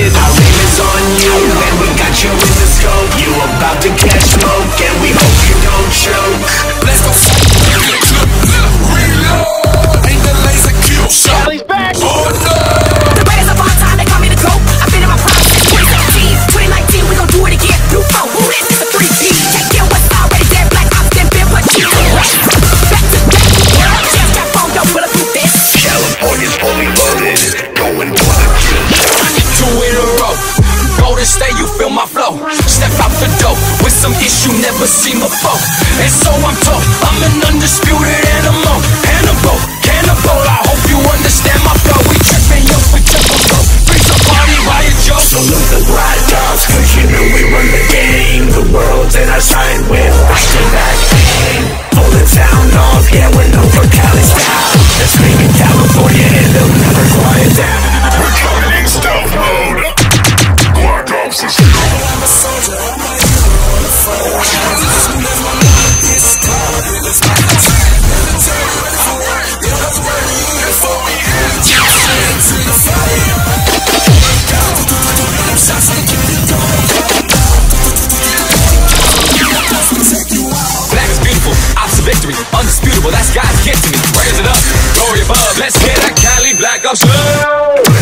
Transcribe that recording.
loaded. Our aim is on you, and we got you in the scope. You about to catch smoke, and we hope you don't choke. Let's go. Reload. Ain't the laser kill shot. Cali's back. Oh no. The greatest of all time, they call me the GOAT. I've been in my prime since 2017. 2019, we gon' do it again. New phone, who this is a 3P. Check your what's already dead. Black ops, then been put you in. Back to back. Just got phone, don't bulletproof this. California's fully loaded. Going for the kill. 2 in a row. Golden State, you feel my flow. Step out the door with some issue never seen before. And so I'm told I'm an undisputed animal. Hannibal, cannibal, I hope you understand my flow. We trippin' yo for triple go. Bring some party while you joke. Salute the black dogs, cause you know we run the game. The world's in our sight with back-to-back aim. Pull the town off, yeah, we're known for Cali style. They're screaming California and they'll never quiet down. We're coming in stealth mode. Black Ops is here. I'm a soldier, I'm a hero on the phone. As soon as my mind gets started, let's go. Military ready for work. Yeah, that's where we live for. We into the fire. Shots like you don't. Black is beautiful, ops of victory, undisputable, that's God's gift to me. Raise it up, glory above, let's get that Cali Black Ops.